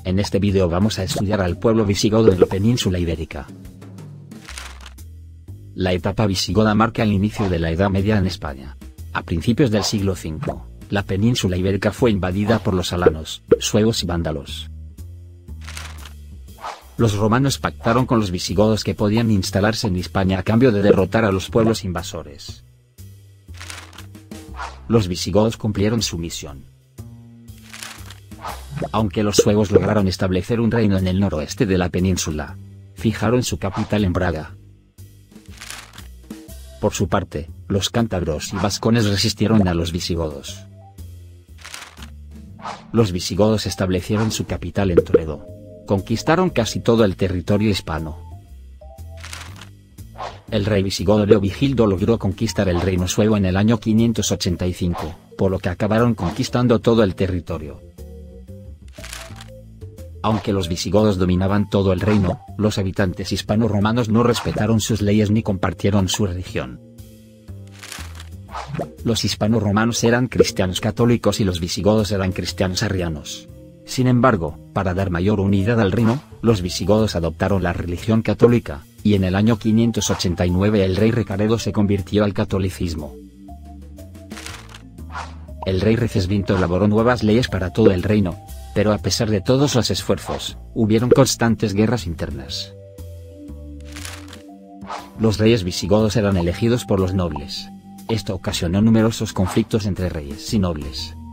En este vídeo vamos a estudiar al pueblo visigodo en la península ibérica. La etapa visigoda marca el inicio de la Edad Media en España. A principios del siglo V, la península ibérica fue invadida por los alanos, suevos y vándalos. Los romanos pactaron con los visigodos que podían instalarse en Hispania a cambio de derrotar a los pueblos invasores. Los visigodos cumplieron su misión. Aunque los suevos lograron establecer un reino en el noroeste de la península, fijaron su capital en Braga. Por su parte, los cántabros y vascones resistieron a los visigodos. Los visigodos establecieron su capital en Toledo. Conquistaron casi todo el territorio hispano. El rey visigodo Leovigildo logró conquistar el reino suevo en el año 585, por lo que acabaron conquistando todo el territorio. Aunque los visigodos dominaban todo el reino, los habitantes hispano-romanos no respetaron sus leyes ni compartieron su religión. Los hispano-romanos eran cristianos católicos y los visigodos eran cristianos arrianos. Sin embargo, para dar mayor unidad al reino, los visigodos adoptaron la religión católica, y en el año 589 el rey Recaredo se convirtió al catolicismo. El rey Recesvinto elaboró nuevas leyes para todo el reino, pero a pesar de todos los esfuerzos, hubieron constantes guerras internas. Los reyes visigodos eran elegidos por los nobles. Esto ocasionó numerosos conflictos entre reyes y nobles.